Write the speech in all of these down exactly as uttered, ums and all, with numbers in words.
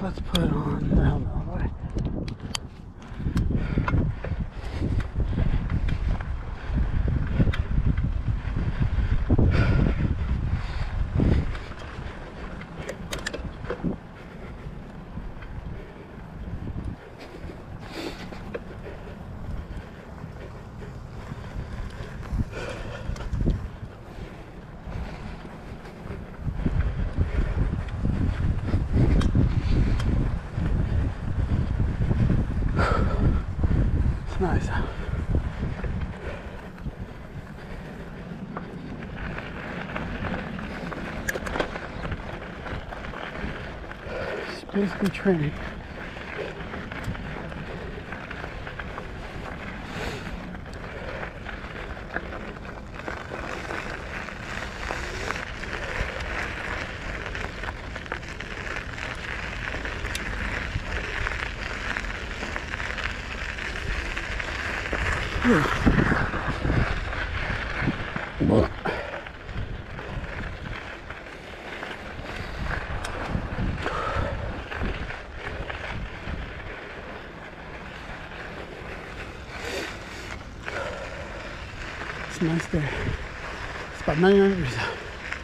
let's put on the helmet all the way. It's nice. It's basically training. It's a nice day. It's about ninety-nine degrees out.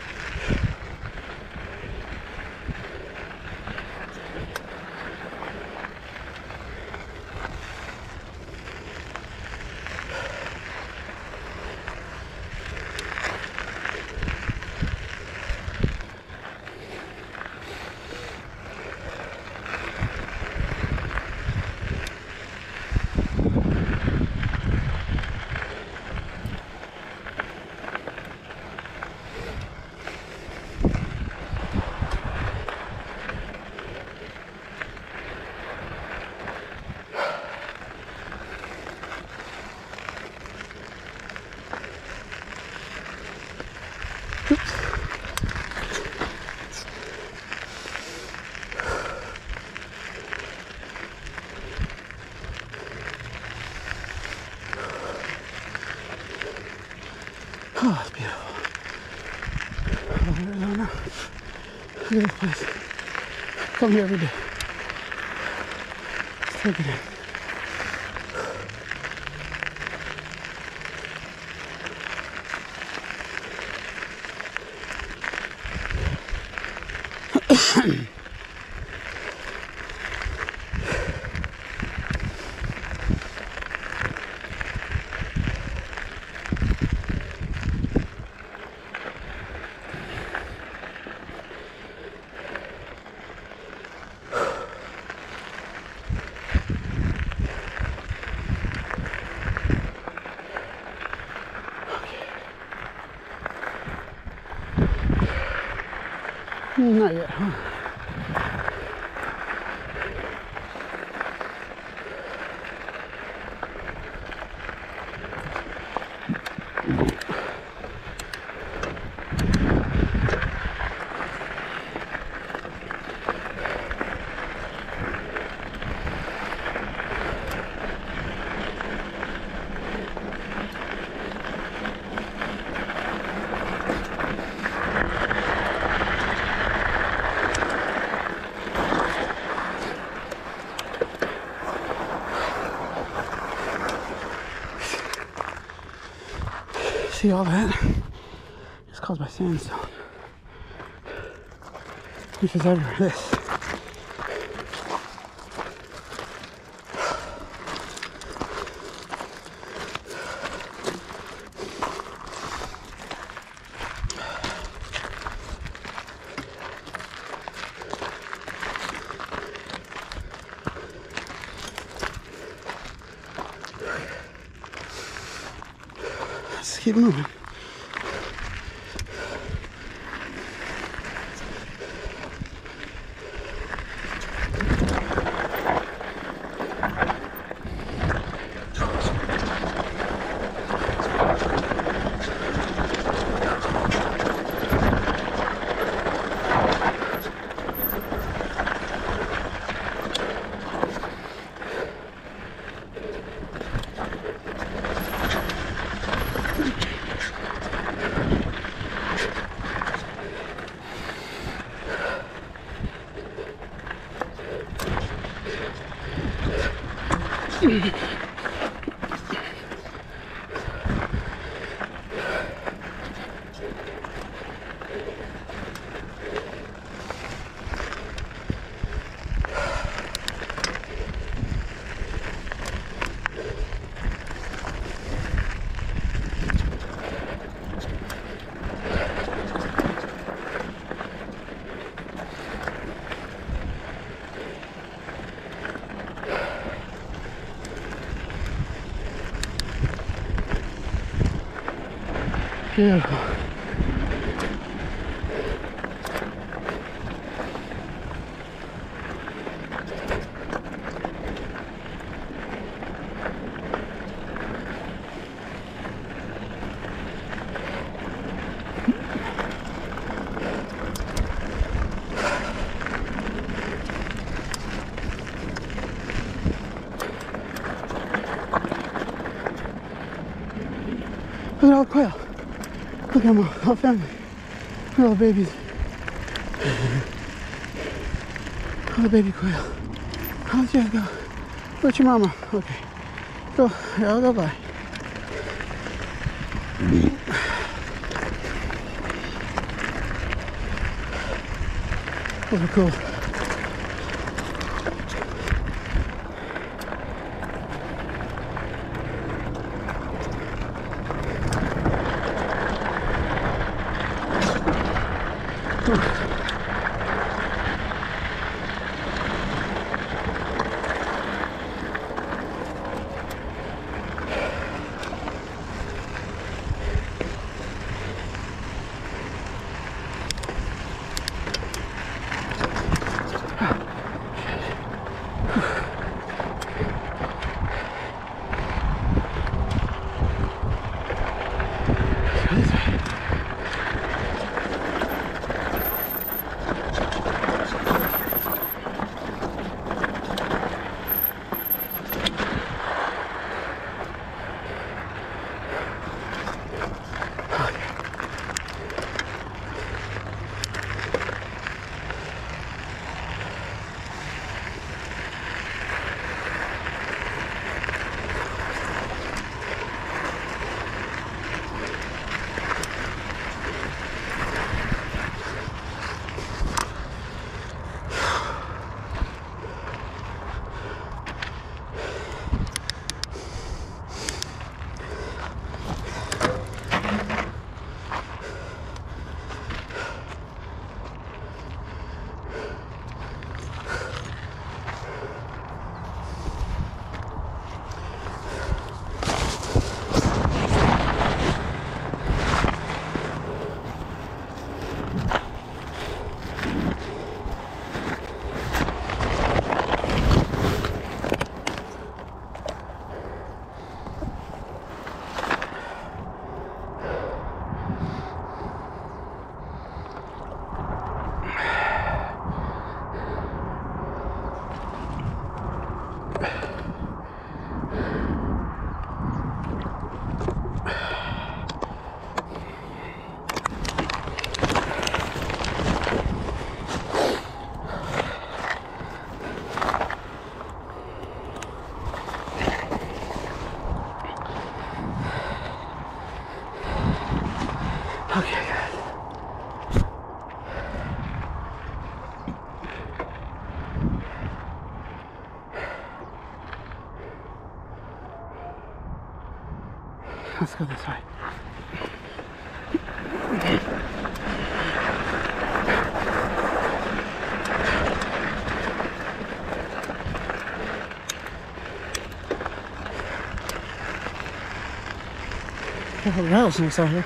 Oh, it's beautiful. Oh, Arizona. Look at this place. Come here every day. Let's take it in. Not yet, huh? See all that? It's caused by sandstone. This is ever this. Let's keep moving. Beautiful. Look at all the quail. Look at my whole family. Look at all the babies. All the baby quail. How's you go? Where's your mama? Okay. Go. Yeah, I'll go by. Those are cool. Okay, guys. Let's go this way. Careful, the rattlesnakes out here.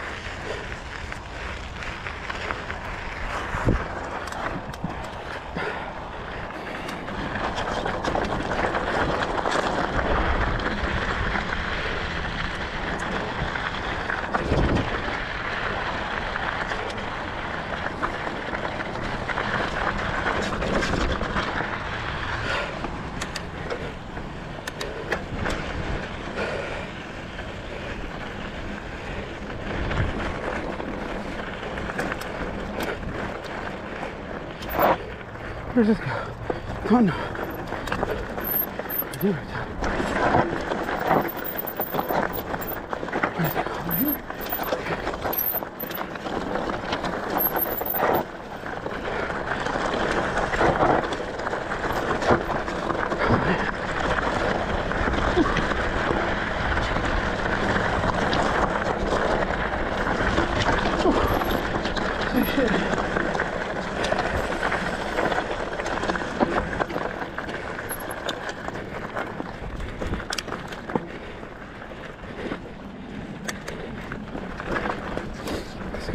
Where's this go? Oh no. Do it.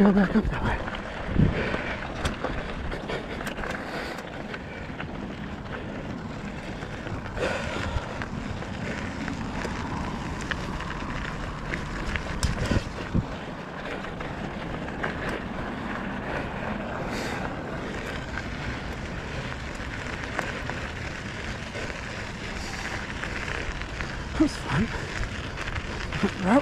go back up that way. That was fun. Different route.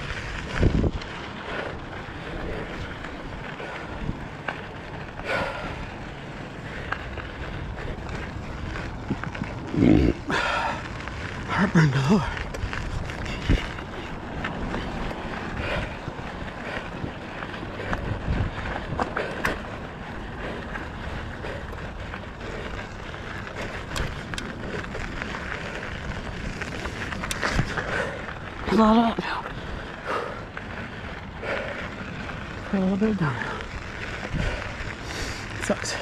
Heartburn galore. A lot of uphill. A little bit of downhill. Sucks.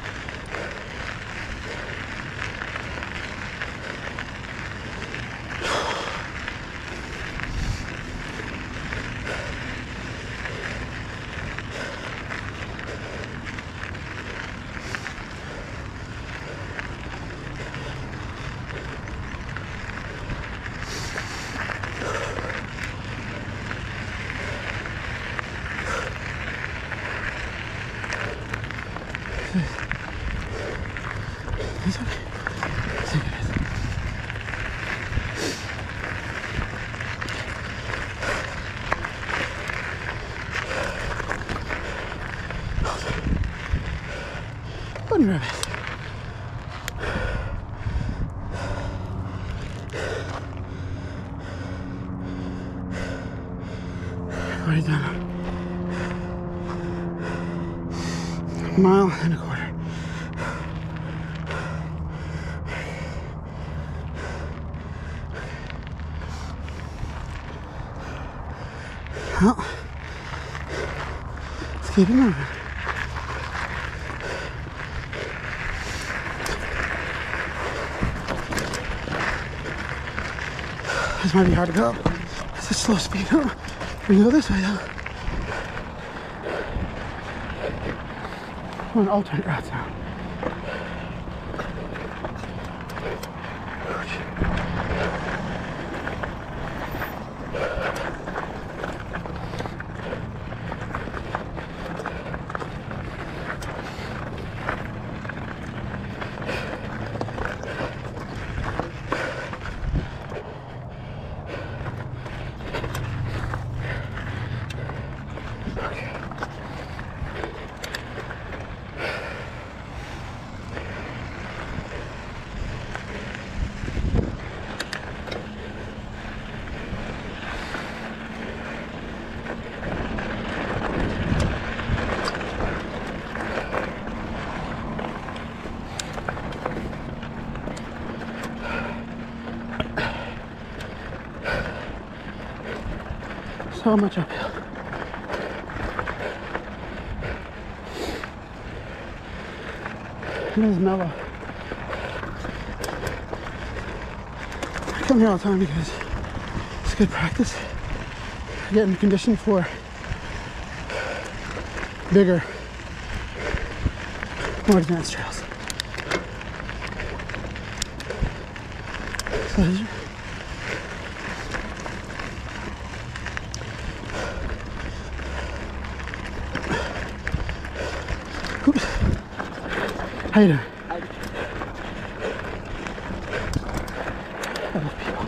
Is it? I think it is. Bunny rabbit. Already done. A mile and a quarter. Well, let's keep it moving. This might be hard to go. It's a slow speed. We can go this way though. We're on alternate routes now. So much uphill. It is mellow. I come here all the time because it's good practice. Getting conditioned for bigger, more advanced trails. So oops. How you doing? I love people.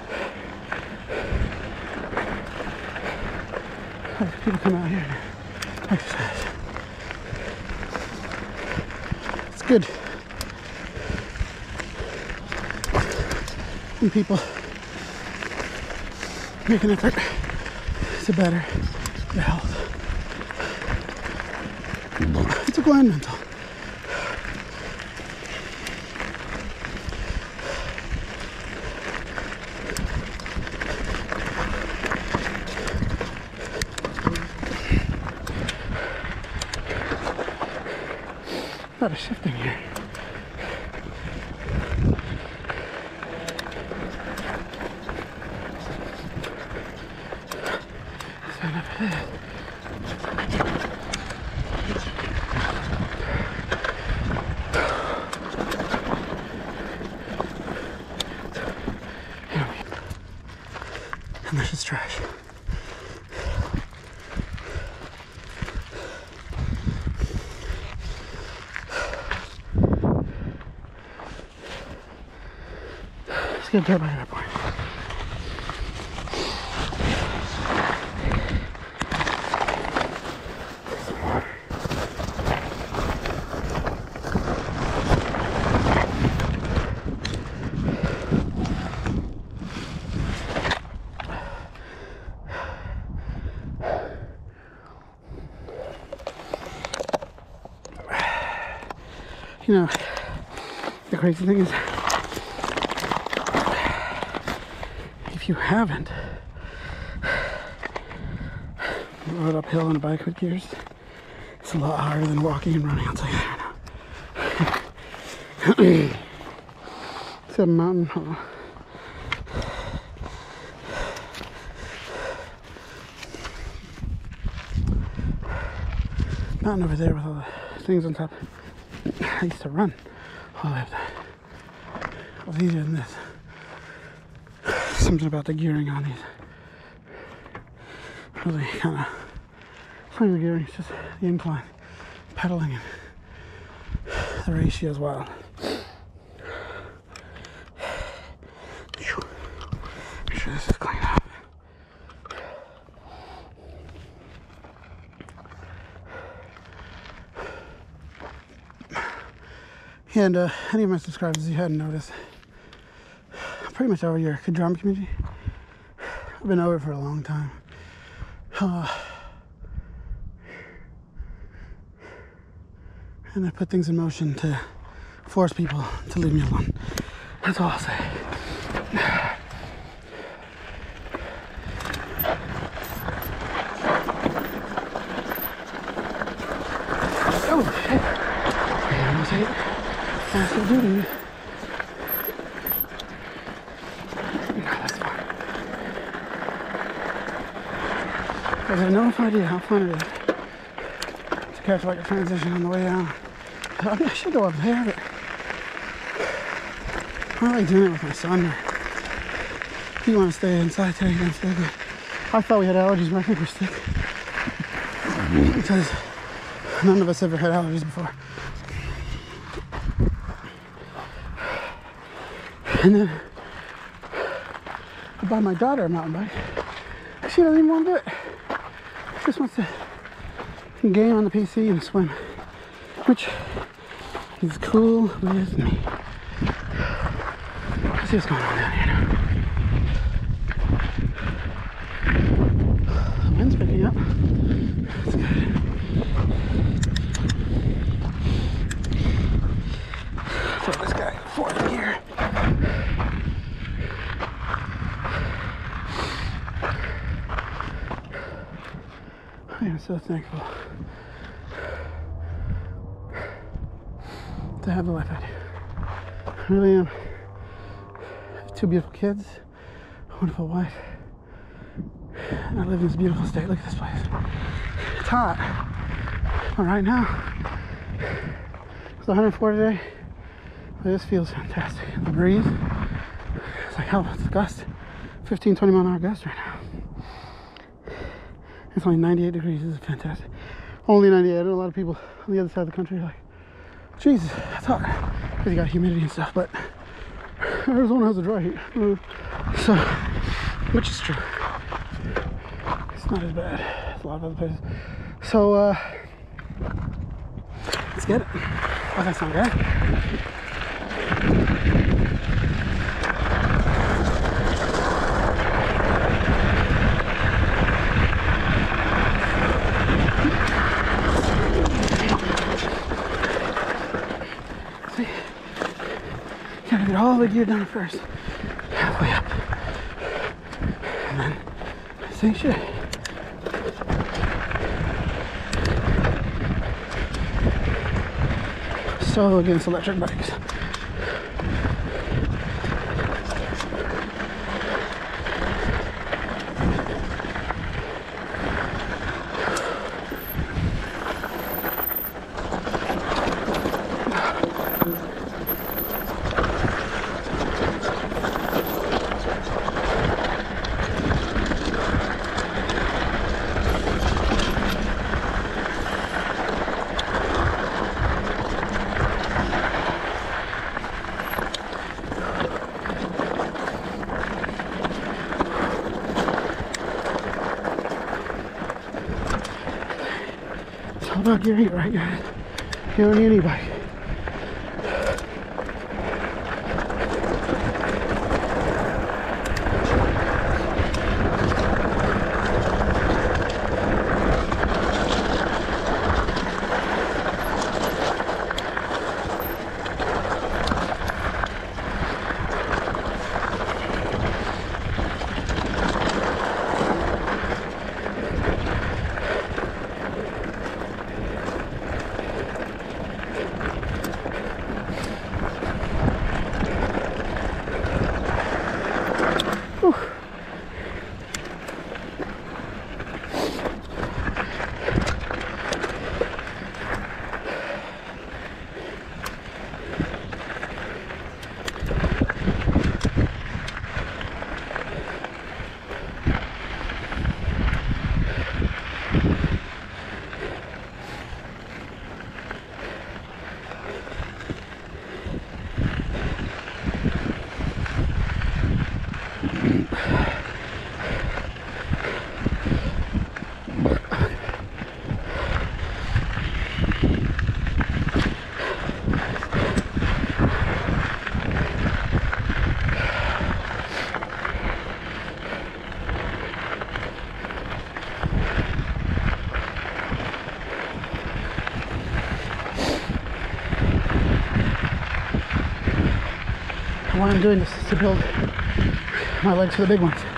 I love people come out here and exercise. It's good. And people make an effort to better their health. It's a grind mental. A lot of shifting here. Sign up for this. Let's get a dirt bike at that point. You know, the crazy thing is, if you haven't rode uphill on a bike with gears, it's a lot harder than walking and running, I'll tell you that right now. It's a mountain. Hold on. Mountain over there with all the things on top. I used to run all the way up there. It was easier than this. Something about the gearing on these. Really kind of, it's not the gearing, it's just the incline, pedaling, and the ratio is wild. Make sure this is clean up. And uh, any of my subscribers, if you hadn't noticed, I'm pretty much over your drum community. I've been over it for a long time. Uh, and I put things in motion to force people to leave me alone. That's all I'll say. Oh, shit. I almost hit it. Massive duty. No, that's fine. I have no idea how fun it is to catch like a transition on the way down. I mean, I should go up there, but I don't like doing it with my son. If you want to stay inside today, you can stay. But I thought we had allergies, but I think we're sick. Because none of us ever had allergies before. And then I bought my daughter a mountain bike. She doesn't even want to do it. She just wants to game on the P C and swim, which is cool with me. Let's see what's going on down here now. The wind's picking up. That's good. Throw this guy fourth gear. I am so thankful to have the life I do. I really am. I have two beautiful kids, a wonderful wife, and I live in this beautiful state. Look at this place. It's hot. But right now, it's one hundred four today. But this feels fantastic. The breeze, it's like hell, it's a gust. fifteen, twenty mile an hour gust right now. It's only ninety-eight degrees. This is fantastic. Only ninety-eight. I know a lot of people on the other side of the country are like, Jesus, that's hot. Because you got humidity and stuff. But Arizona has a dry heat. So, which is true. It's not as bad as a lot of other places. So, uh, let's get it. Oh, that's not bad. Gotta get all the gear done first, halfway up, and then same shit. So against electric bikes. not gearing it right, guys. You don't need any bike. Why I'm doing this is to build my legs for the big ones.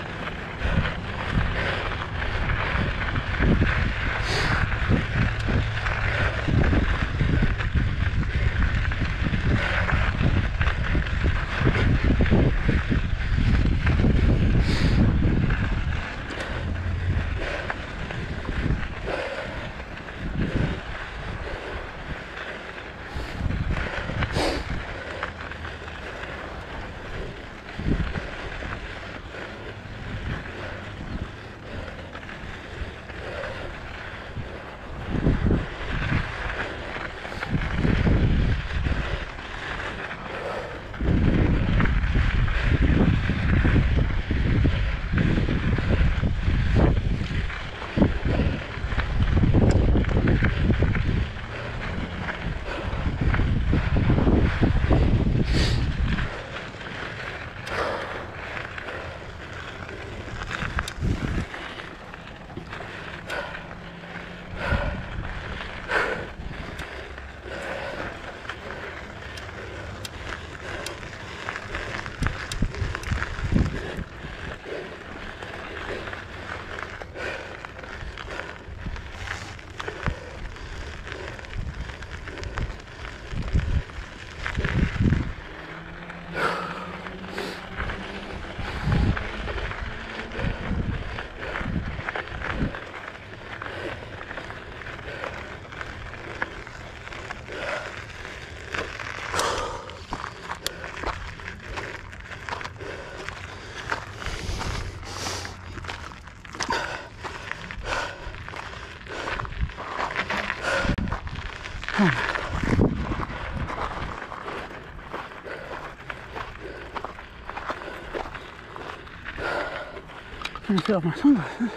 I'm gonna take off my sunglasses.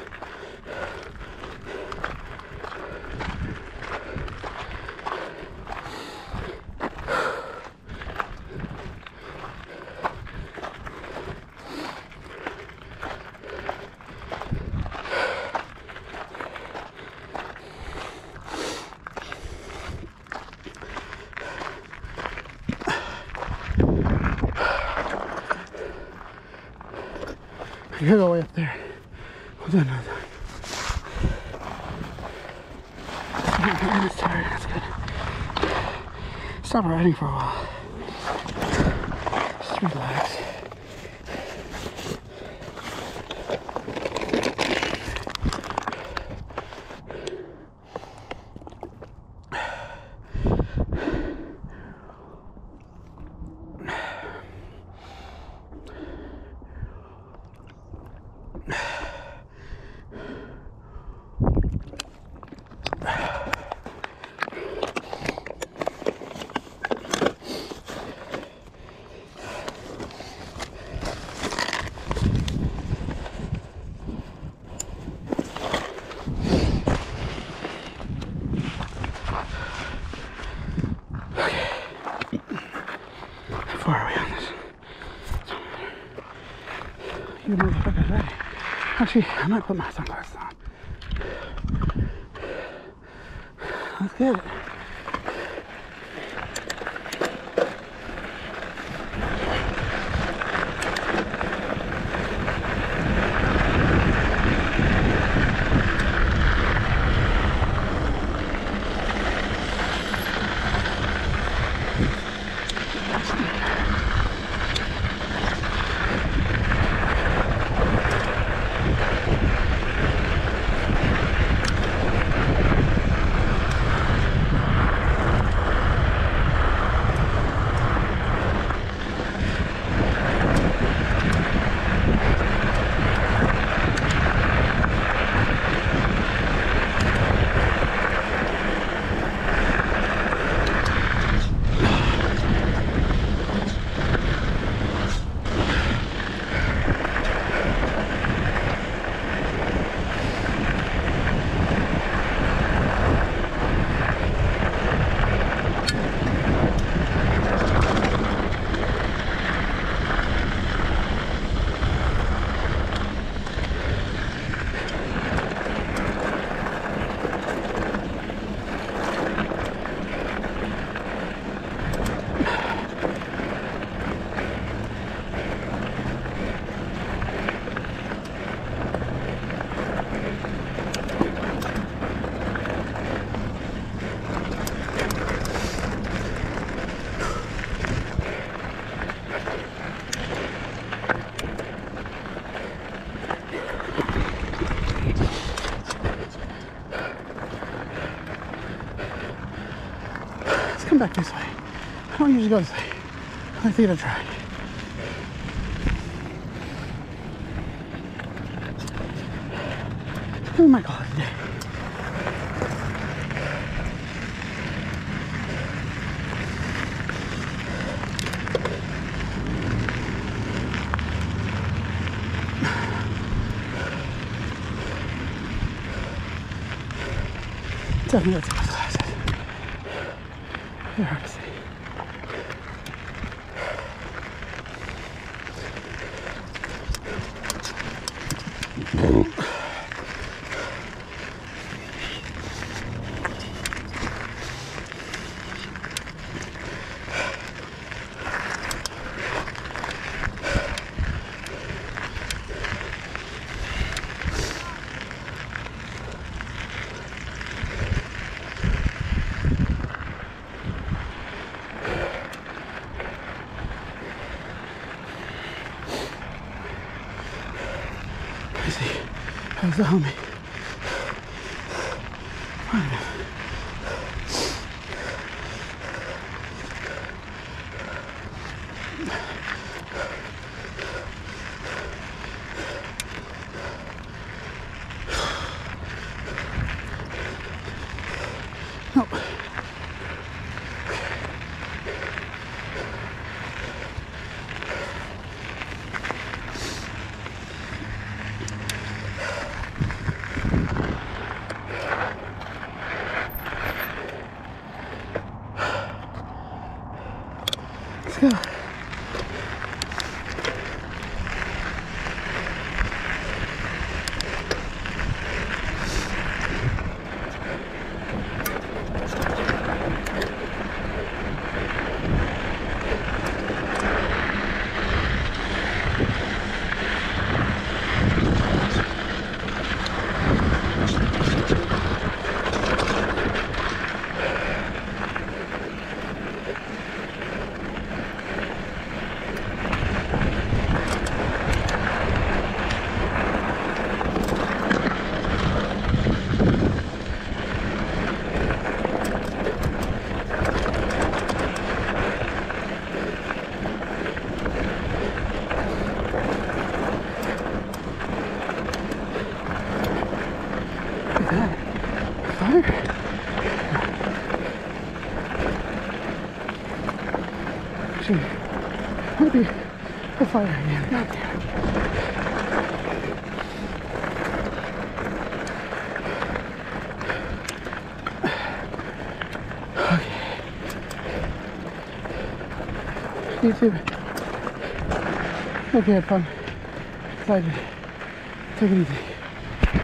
I gotta go way up there. We'll do another time. I'm just tired. That's good. Stop riding for a while. Just relax. you motherfuckers ready. Actually, I might put my sunglasses on. Let's get it. Come back this way. I don't usually go this way. Let's give it a try. We might call it a day. Definitely gotta take my glasses. They're hard to see. How's the homie? Fine. No. Let's go. Fire? Shoot. Might be a fire again. God damn it. Okay. YouTube. Hope you had fun. Take it. Take it easy.